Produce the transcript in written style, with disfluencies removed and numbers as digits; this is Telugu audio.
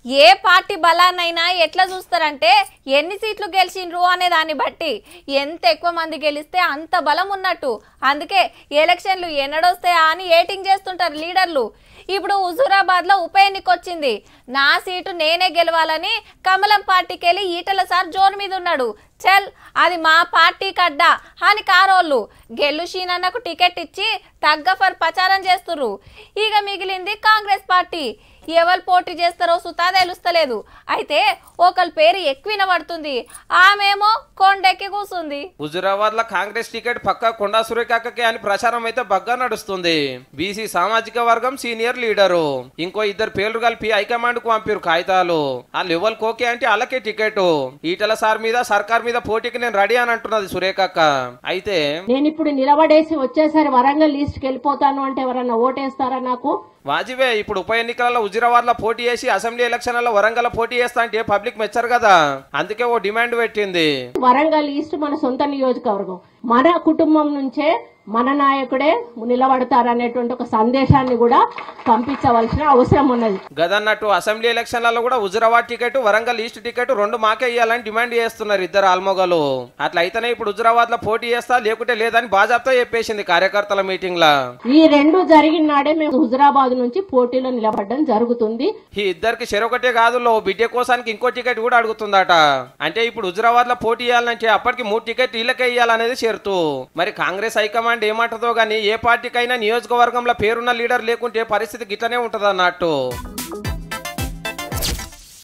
ఏ పార్టీ బలాన్నైనా ఎట్లా చూస్తారంటే ఎన్ని సీట్లు గెలిచిండ్రు అనే దాన్ని బట్టి ఎంత ఎక్కువ మంది గెలిస్తే అంత బలం ఉన్నట్టు. అందుకే ఎలక్షన్లు ఎన్నడొస్తాయా అని ఏటింగ్ చేస్తుంటారు లీడర్లు. ఇప్పుడు హుజూరాబాద్ లో ఉప ఎన్నిక వచ్చింది. నా సీటు నేనే గెలవాలని కమలం పార్టీకి వెళ్ళి ఈటల సార్ జోరు మీద ఉన్నాడు. చల్ అది మా పార్టీ కడ్డా అని కారోళ్ళు గెల్లు షీనన్నకు టికెట్ ఇచ్చి తగ్గఫర్ ప్రచారం చేస్తుర్రు. ఇక మిగిలింది కాంగ్రెస్ పార్టీ. ఎవరు పోటీ చేస్తారో సుతా తెలుస్తలేదు. అయితే ఒకరి పేరు ఎక్కువ వినబడుతుంది, ఆమెమో కొండెక్కి కూసుంది. హుజూరాబాద్ లో కాంగ్రెస్ టికెట్ పక్క కొండా సురేఖకి అని ప్రచారం అయితే బగ్గా నడుస్తుంది. బీసీ సామాజిక వర్గం సీనియర్ లీడరు ఇంకో ఇద్దరు పేర్లు కలిపి హైకమాండ్ కు పంపారు కాగితాలు. ఆ లెవెల్ కోకే అంటే వాళ్ళకే టికెట్. ఈటల సార్ మీద సర్కార్ మీద పోటీకి నేను రెడీ అని అంటున్నది సురేఖక్క. అయితే నేను ఇప్పుడు నిలబడేసి వచ్చేసరి వరంగల్ లీస్ట్ కి వెళ్ళిపోతాను అంటే ఎవరన్నా ఓటేస్తారా? నాకు వాజిబే ఇప్పుడు ఉప ఎన్నికలలో హుజూరాబాద్ లో పోటీ చేసి అసెంబ్లీ ఎలక్షన్లలో వరంగల్ పోటీ చేస్తా అంటే పబ్లిక్ మెచ్చారు కదా, అందుకే ఓ డిమాండ్ పెట్టింది. వరంగల్ ఈస్ట్ మన సొంత నియోజకవర్గం, మన కుటుంబం నుంచే మన నాయకుడే నిలబడతారనేటువంటి ఒక సందేశాన్ని కూడా పంపించవలసిన అవసరం ఉన్నది. గదన్నట్టు అసెంబ్లీ ఎలక్షన్లలో కూడా Huzurabad ticket Warangal east ticket రెండు మాకే ఇవ్వాలని డిమాండ్ చేస్తున్నారు ఇద్దరు ఆల్మొగలు. అట్లా అయితేనే ఇప్పుడు హుజూరాబాద్ లో పోటీ చేస్తా లేకుంటే లేదని బాజాప్తా చెప్పేసింది కార్యకర్తల మీటింగ్ లా. ఈ రెండు జరిగిన నాడే మేము హుజూరాబాద్ నుంచి పోటీలో నిలబడడం జరుగుతుంది. ఈ ఇద్దరికి చెరొకటే కాదు, బిడ్డ కోసానికి ఇంకో టికెట్ కూడా అడుగుతుందట. అంటే ఇప్పుడు హుజూరాబాద్ లో పోటీ చేయాలంటే అప్పటికి 3 టికెట్ వీళ్ళకే ఇవ్వాలనేది షరతు. మరి కాంగ్రెస్ హైకమాండ్ ఏమంటదో గానీ ఏ పార్టీకైనా నియోజకవర్గంలో పేరున్న లీడర్ లేకుంటే పరిస్థితి గిట్లనే ఉంటది అన్నట్టు.